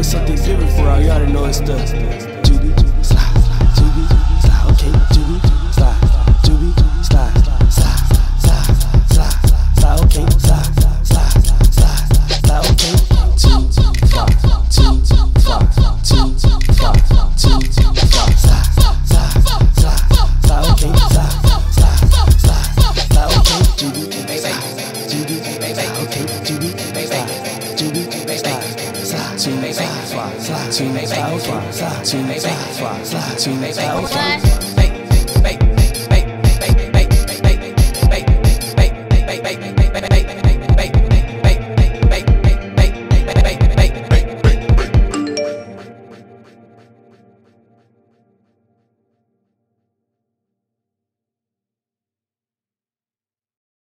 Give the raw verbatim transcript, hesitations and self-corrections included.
it's something different for y'all. You already know it's the Jubi, slide, Jubi, slide, okay, Jubi, slide, Jubi, slide, slide, slide, slide, slide, okay, slide, slide, slide, slide, okay. Two, five, two, five, two, five, two, five, slide, slide, slide, slide, okay, slide, slide, slide, slide, okay, Jubi, slide, Jubi, slide, okay, Jubi, slide, Jubi, slide, slide, two, slide, slide, slide, two, slide, okay, slide, two, slide, slide, slide, two, slide, okay.